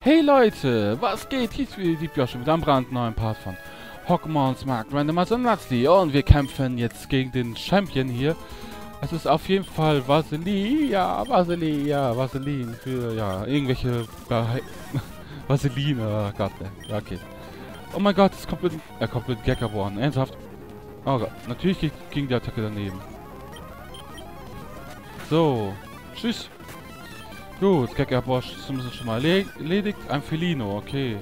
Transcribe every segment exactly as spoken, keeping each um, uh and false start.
Hey Leute, was geht? Hier ist wieder die Biosche mit einem brandneuen Part von Pokémon's Mark Randomizer und Nutzli. Und wir kämpfen jetzt gegen den Champion hier. Es ist auf jeden Fall Vaseline, ja, Vaseline, ja, Vaseline für, ja, irgendwelche Vaseline, oh Gott, ja, okay. Oh mein Gott, es kommt mit, er kommt mit Gekkaborn, ernsthaft? Oh Gott, natürlich ging die Attacke daneben. So, tschüss. Gut, Gekkaborn ist zumindest schon mal erledigt. Ein Felino, okay.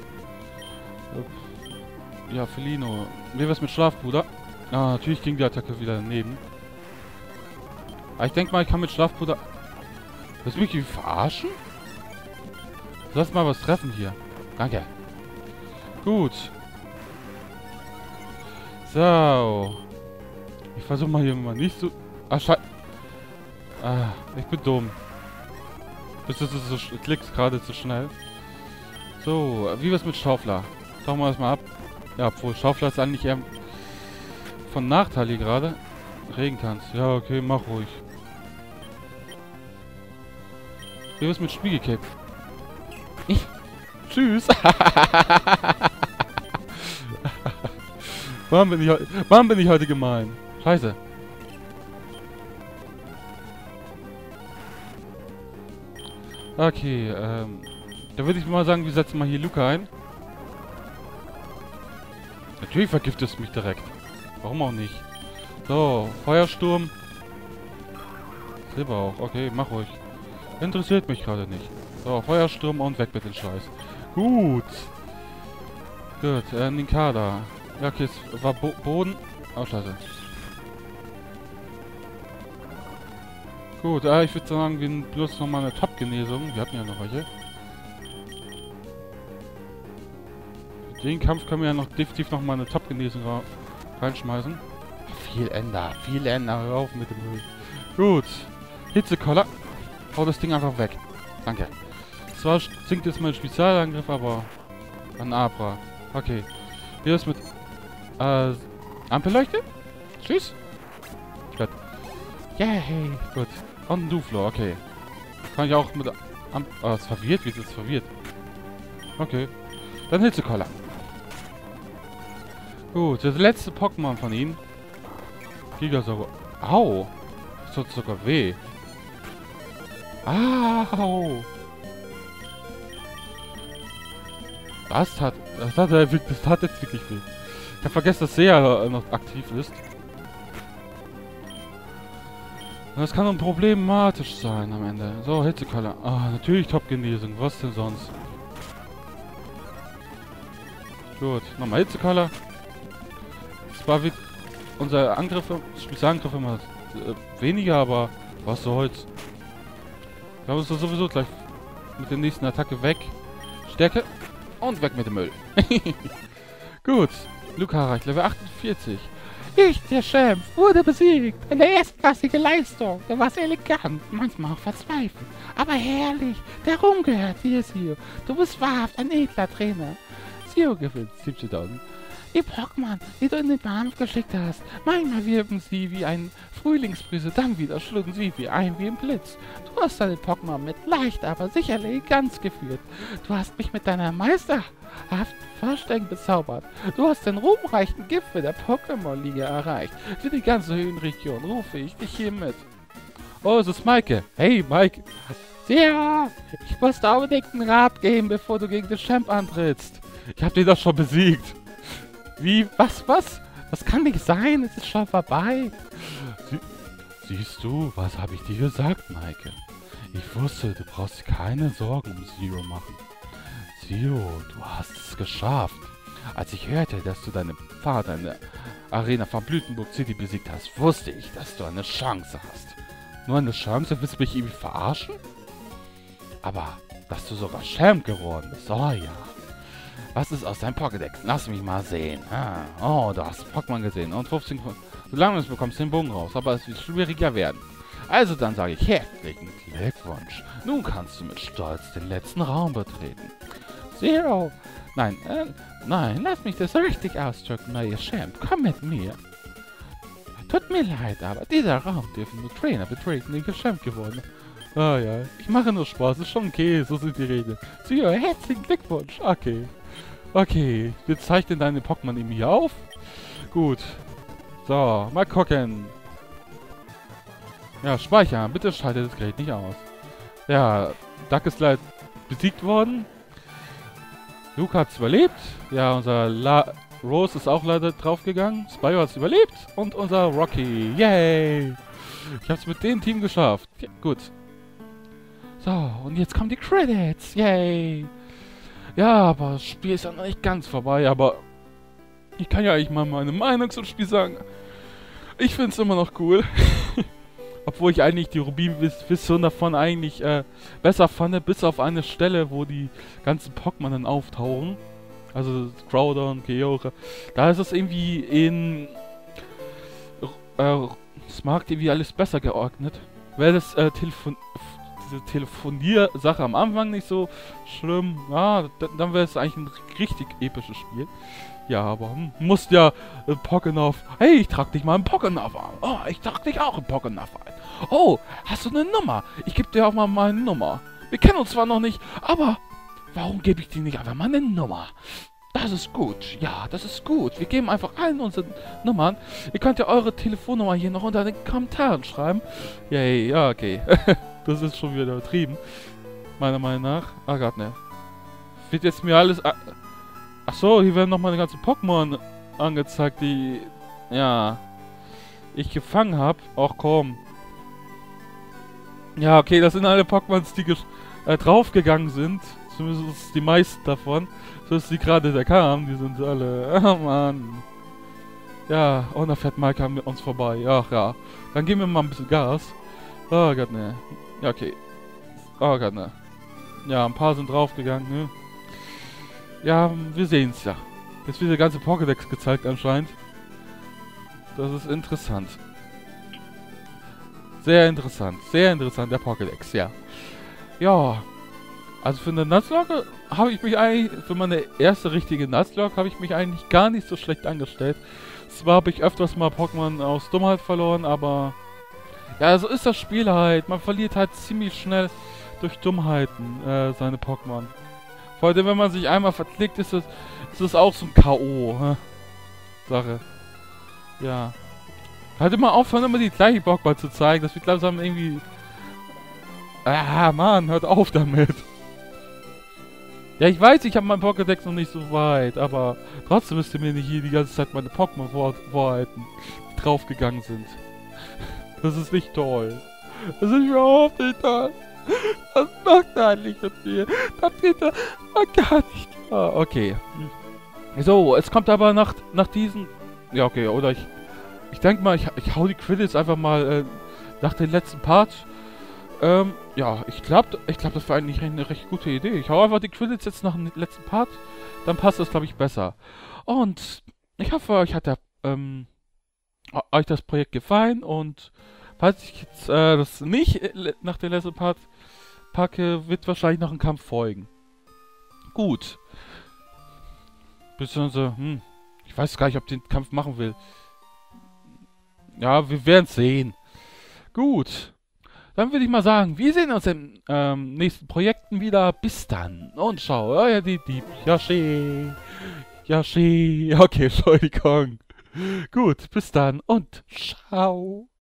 Ja, Felino. Wie was mit Schlafpuder? Ah, natürlich ging die Attacke wieder daneben. Aber ich denke mal, ich kann mit Schlafpuder... Willst du mich irgendwie verarschen? Lass mal was treffen hier. Danke. Gut. So. Ich versuche mal hier mal nicht so... Ah, Scheiße. Ah, ich bin dumm. Das ist so, so klickt gerade zu schnell. So, wie wär's mit Schaufler? Tauchen wir das mal ab. Ja, obwohl Schaufler ist eigentlich eher von Nachteil hier gerade. Regentanz. Ja, okay, mach ruhig. Wie wär's mit Spiegelcape? Tschüss. Warum bin ich heute, warum bin ich heute gemein? Scheiße. Okay, ähm... da würde ich mal sagen, wir setzen mal hier Luca ein. Natürlich vergiftest du mich direkt. Warum auch nicht? So, Feuersturm. Silber auch. Okay, mach ruhig. Interessiert mich gerade nicht. So, Feuersturm und weg mit dem Scheiß. Gut. Gut, äh, Ninkada. Ja, okay, es war Bo Boden. Oh, scheiße. Gut, äh, ich würde sagen, wir benutzen nochmal eine Top-Genesung. Wir hatten ja noch welche. Für den Kampf können wir ja noch definitiv nochmal eine Top-Genesung reinschmeißen. Viel Ender, viel Ender, hör auf mit dem Müll. Gut. Hitzekoller. Hau das Ding einfach weg. Danke. Zwar sinkt jetzt mein Spezialangriff, aber an Abra. Okay. Wie ist mit äh, Ampelleuchte? Tschüss. Gut. Yay. Gut. Und ein Duflo, okay. Kann ich auch mit Amp... Oh, es verwirrt? Wie ist es verwirrt? Okay. Dann Hitzekoller. Gut, das letzte Pokémon von ihm. Gigasaur. Au! Das tut sogar weh. Au! Das tat... Das tat, das tat jetzt wirklich weh. Ich habe vergessen, dass Sea noch aktiv ist. Das kann dann problematisch sein am Ende. So, Hitzekoller. Ah, natürlich Top-Genesung. Was denn sonst? Gut, nochmal Hitzekoller. Zwar wird unser Angriff, Spezialangriff immer äh, weniger, aber was soll's. Ich glaube, es ist sowieso gleich mit der nächsten Attacke weg. Stärke und weg mit dem Müll. Gut, Luca erreicht Level achtundvierzig. Ich, der Champ, wurde besiegt. Eine erstklassige Leistung. Du warst elegant, manchmal auch verzweifelt. Aber herrlich. Der Ruhm gehört dir, Sio. Du bist wahrhaft ein edler Trainer. Sio gewinnt siebzehntausend. Die Pokémon, die du in den Bahnhof geschickt hast, manchmal wirken sie wie ein Frühlingsbrise, dann wieder schlugen sie wie ein wie ein Blitz. Du hast deine Pokémon mit leicht, aber sicher Eleganz geführt. Du hast mich mit deiner meisterhaften Vorstellung bezaubert. Du hast den ruhmreichen Gipfel der Pokémon-Liga erreicht. Für die ganze Höhenregion rufe ich dich hier mit. Oh, es ist Maike. Hey, Mike. Ja, ich muss da unbedingt einen Rat geben, bevor du gegen den Champ antrittst. Ich hab den doch schon besiegt. Wie? Was? Was? Das kann nicht sein. Es ist schon vorbei. Sie Siehst du, was habe ich dir gesagt, Maike? Ich wusste, du brauchst dir keine Sorgen um Zero machen. Zero, du hast es geschafft. Als ich hörte, dass du deinen Vater in der Arena von Blütenburg City besiegt hast, wusste ich, dass du eine Chance hast. Nur eine Chance? Willst du mich irgendwie verarschen? Aber, dass du sogar Champ geworden bist, oh ja. Was ist aus deinem Pokédex? Lass mich mal sehen. Ah, oh, du hast Pokémon gesehen. Und fünfzehn... Du langst bekommst den Bogen raus, aber es wird schwieriger werden. Also dann sage ich herzlichen Glückwunsch. Nun kannst du mit Stolz den letzten Raum betreten. Zero! Nein, äh, nein, lass mich das richtig ausdrücken, neuer Champ. Komm mit mir. Tut mir leid, aber dieser Raum dürfen nur Trainer betreten, die Champ geworden. Ah ja, ich mache nur Spaß, ist schon okay, so sind die Regeln. Sieger, herzlichen Glückwunsch. Okay. Okay, wir zeichnen deine Pokémon eben hier auf. Gut. So, mal gucken. Ja, speichern. Bitte schaltet das Gerät nicht aus. Ja, Duck ist leider besiegt worden. Luke hat es überlebt. Ja, unser La Rose ist auch leider draufgegangen. Spyro hat es überlebt. Und unser Rocky. Yay! Ich habe es mit dem Team geschafft. Ja, gut. So, und jetzt kommen die Credits. Yay! Ja, aber das Spiel ist ja noch nicht ganz vorbei. Aber ich kann ja eigentlich mal meine Meinung zum Spiel sagen. Ich finde es immer noch cool. Obwohl ich eigentlich die Rubin-Vision davon eigentlich äh, besser fand, bis auf eine Stelle, wo die ganzen Pokémon dann auftauchen. Also Crowder und Kyogre. Da ist es irgendwie in äh, Smart irgendwie alles besser geordnet. Wäre das äh, Telefon diese Telefonier-Sache am Anfang nicht so schlimm, ja, dann wäre es eigentlich ein richtig episches Spiel. Ja, aber hm, musst ja äh, Pokénov. Hey, ich trag dich mal in Pokénov an. Oh, ich trag dich auch in Pokénov ein. Oh, hast du eine Nummer? Ich gebe dir auch mal meine Nummer. Wir kennen uns zwar noch nicht, aber warum gebe ich dir nicht einfach mal eine Nummer? Das ist gut. Ja, das ist gut. Wir geben einfach allen unsere Nummern. Ihr könnt ja eure Telefonnummer hier noch unter den Kommentaren schreiben. Yay, ja, okay. Das ist schon wieder übertrieben. Meiner Meinung nach. Ah, Gott, ne. Wird jetzt mir alles... Ach so, hier werden nochmal die ganzen Pokémon angezeigt, die... Ja... Ich gefangen habe. Ach komm. Ja, okay, das sind alle Pokémons, die äh, draufgegangen sind. Zumindest die meisten davon. So ist die gerade da kamen, die sind alle... Oh Mann. Ja, und da fährt Mike an uns vorbei. Ach ja. Dann geben wir mal ein bisschen Gas. Oh Gott, ne. Ja, okay. Oh Gott, ne. Ja, ein paar sind draufgegangen, ne. Ja, wir sehen's ja. Jetzt wird der ganze Pokédex gezeigt anscheinend. Das ist interessant. Sehr interessant. Sehr interessant, der Pokédex, ja. Ja. Also für eine Nuzlocke habe ich mich eigentlich, für meine erste richtige Nuzlocke habe ich mich eigentlich gar nicht so schlecht angestellt. Zwar habe ich öfters mal Pokémon aus Dummheit verloren, aber... Ja, so ist das Spiel halt. Man verliert halt ziemlich schnell durch Dummheiten äh, seine Pokémon. Vor allem, wenn man sich einmal verklickt, ist es, ist es auch so ein K O Sache. Ja. Halt immer aufhören, immer die gleiche Pokémon zu zeigen. Das wird langsam irgendwie... Ah, Mann, hört auf damit. Ja, ich weiß, ich habe meinen Pokédex noch nicht so weit, aber trotzdem müsst ihr mir nicht hier die ganze Zeit meine Pokémon vor vorhalten, die draufgegangen sind. Das ist nicht toll. Das ist überhaupt nicht toll. Was macht er eigentlich mit mir? Das geht da gar nicht. Ah, okay. So, es kommt aber nach, nach diesen... Ja, okay, oder ich... Ich denke mal, ich, ich hau die Credits einfach mal äh, nach dem letzten Part. Ähm, ja, ich glaube, ich glaub, das war eigentlich eine recht gute Idee. Ich hau einfach die Credits jetzt nach dem letzten Part. Dann passt das, glaube ich, besser. Und ich hoffe, euch hat der, ähm... euch das Projekt gefallen und falls ich jetzt äh, das nicht äh, nach dem letzten Part packe, wird wahrscheinlich noch ein Kampf folgen. Gut. Beziehungsweise, hm, ich weiß gar nicht, ob ich den Kampf machen will. Ja, wir werden sehen. Gut. Dann würde ich mal sagen, wir sehen uns in ähm, nächsten Projekten wieder. Bis dann. Und ciao, euer Dieb Dieb. Yoshi. Yoshi. Okay, Entschuldigung. Gut, bis dann und ciao.